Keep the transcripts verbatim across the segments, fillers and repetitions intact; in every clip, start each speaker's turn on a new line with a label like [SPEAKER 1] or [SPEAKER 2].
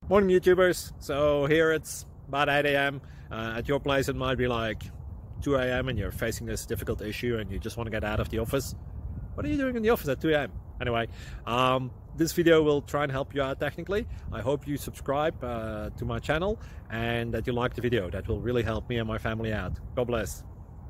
[SPEAKER 1] Morning YouTubers. So here it's about eight A M Uh, at your place it might be like two A M and you're facing this difficult issue and you just want to get out of the office. What are you doing in the office at two A M? Anyway, um, this video will try and help you out technically. I hope you subscribe uh, to my channel and that you like the video. That will really help me and my family out. God bless.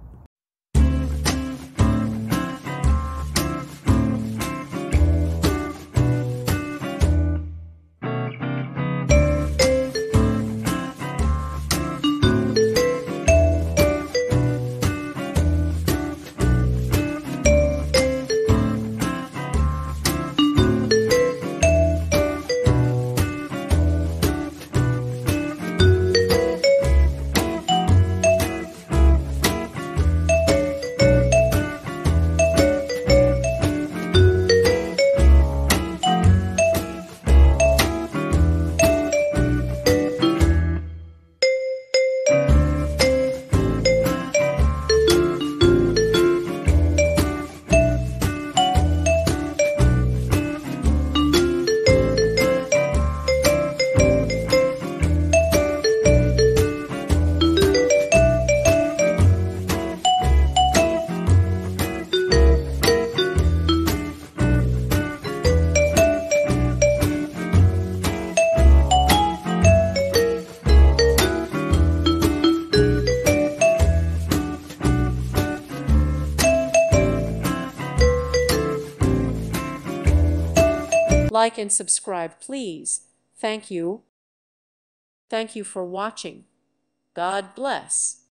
[SPEAKER 2] Like and subscribe, please. Thank you. Thank you for watching. God bless.